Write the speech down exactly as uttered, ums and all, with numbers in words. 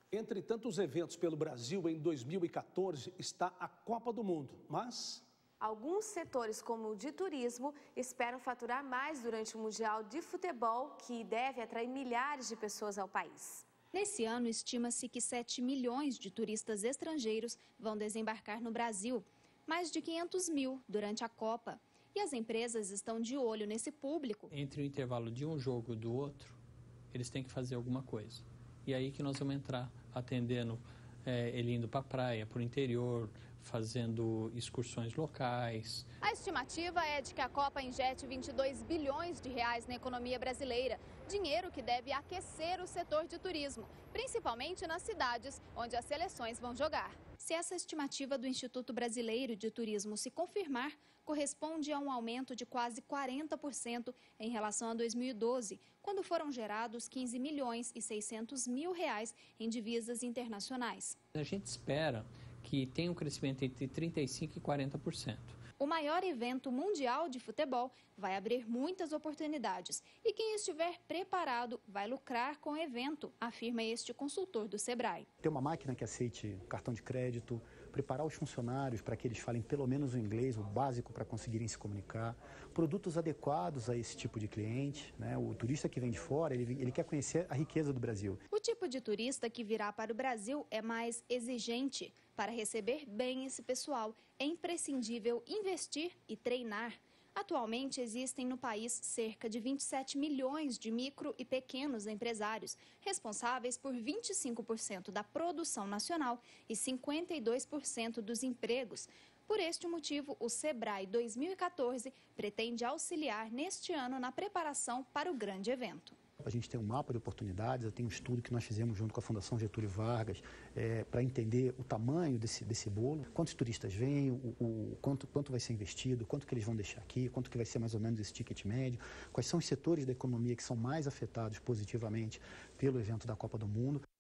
Entre tantos eventos pelo Brasil, em dois mil e quatorze está a Copa do Mundo, mas... Alguns setores, como o de turismo, esperam faturar mais durante o Mundial de Futebol, que deve atrair milhares de pessoas ao país. Nesse ano, estima-se que sete milhões de turistas estrangeiros vão desembarcar no Brasil, mais de quinhentos mil durante a Copa. E as empresas estão de olho nesse público. Entre o intervalo de um jogo e do outro, eles têm que fazer alguma coisa. E aí que nós vamos entrar atendendo, é, ele indo para a praia, para o interior, fazendo excursões locais. A estimativa é de que a Copa injete vinte e dois bilhões de reais na economia brasileira, dinheiro que deve aquecer o setor de turismo, principalmente nas cidades onde as seleções vão jogar. Se essa estimativa do Instituto Brasileiro de Turismo se confirmar, corresponde a um aumento de quase quarenta por cento em relação a dois mil e doze, quando foram gerados quinze milhões e seiscentos mil reais em divisas internacionais. A gente espera que tenha um crescimento entre trinta e cinco por cento e quarenta por cento. O maior evento mundial de futebol vai abrir muitas oportunidades e quem estiver preparado vai lucrar com o evento, afirma este consultor do Sebrae. Ter uma máquina que aceite cartão de crédito, preparar os funcionários para que eles falem pelo menos o inglês, o básico para conseguirem se comunicar, produtos adequados a esse tipo de cliente, né? O turista que vem de fora, ele, ele quer conhecer a riqueza do Brasil. O tipo de turista que virá para o Brasil é mais exigente. Para receber bem esse pessoal, é imprescindível investir e treinar. Atualmente, existem no país cerca de vinte e sete milhões de micro e pequenos empresários, responsáveis por vinte e cinco por cento da produção nacional e cinquenta e dois por cento dos empregos. Por este motivo, o Sebrae dois mil e quatorze pretende auxiliar neste ano na preparação para o grande evento. A gente tem um mapa de oportunidades, tem um estudo que nós fizemos junto com a Fundação Getúlio Vargas é, para entender o tamanho desse, desse bolo, quantos turistas vêm, o, o, quanto, quanto vai ser investido, quanto que eles vão deixar aqui, quanto que vai ser mais ou menos esse ticket médio, quais são os setores da economia que são mais afetados positivamente pelo evento da Copa do Mundo.